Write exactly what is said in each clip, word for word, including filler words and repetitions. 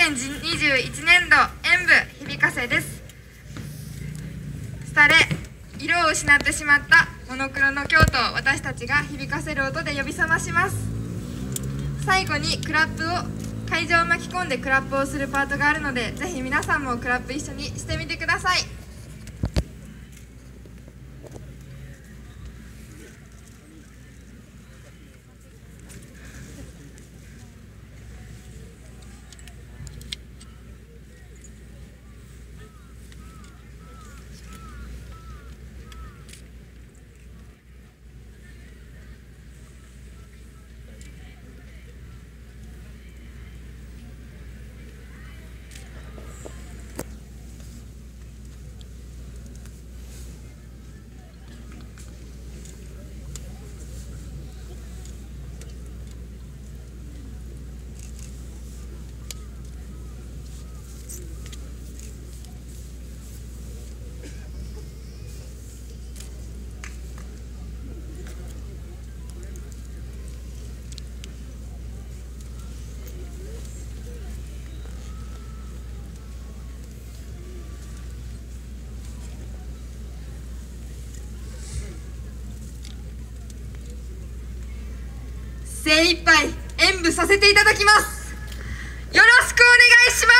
せんにじゅういちねんど演舞響かせです。廃れ色を失ってしまったモノクロの京都を私たちが響かせる音で呼び覚まします。最後にクラップを会場を巻き込んでクラップをするパートがあるので、ぜひ皆さんもクラップ一緒にしてみてください。精一杯演舞させていただきます。よろしくお願いします。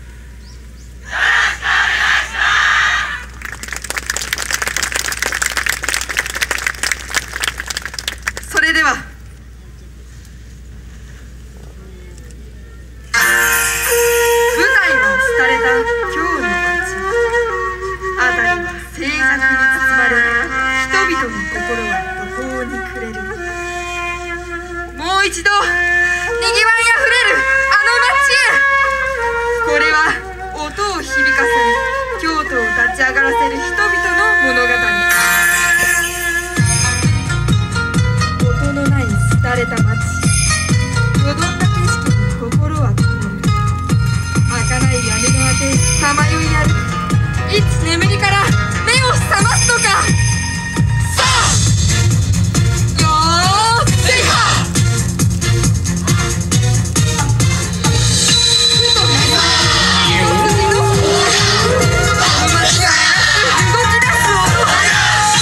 それでは舞台は廃れた京の街、辺りは静寂に包まれ、人々の心は途方に暮れる。もう一度にぎわいあふれるあの街へ。これは音を響かせ、京都を立ち上がらせる人々の物語。音のない廃れた街、よどった景色に心は曇る。儚い屋根のあてさまよい歩く、いつ眠りから目を覚ますのか。さあよーせいは動き出す音。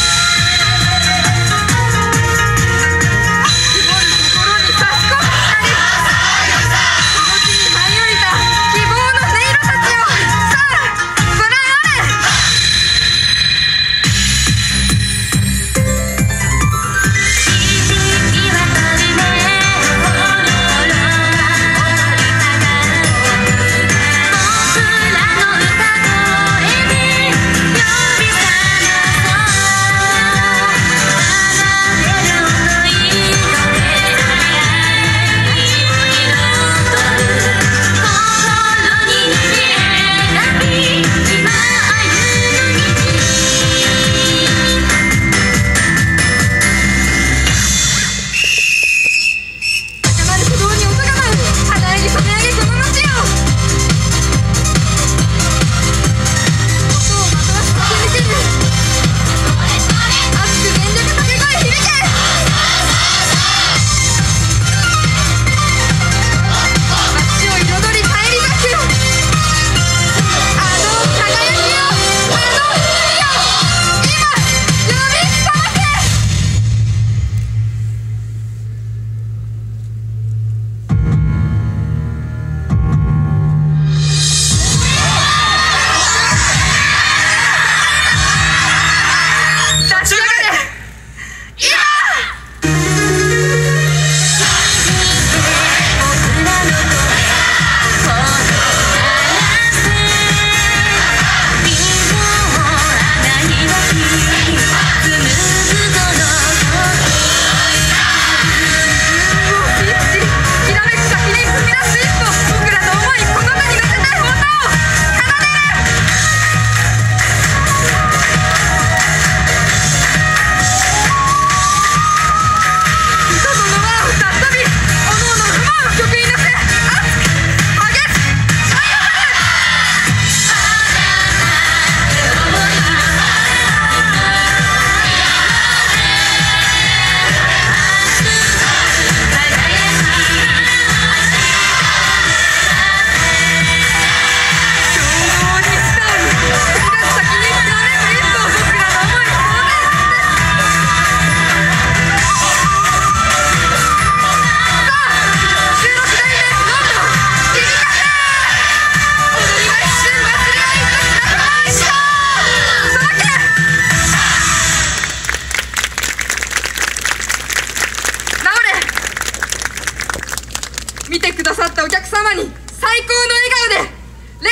見てくださったお客様に最高の笑顔で礼。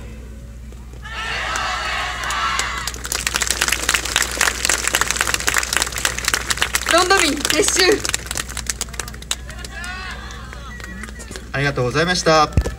ロンド民撤収。 ありがとうございました。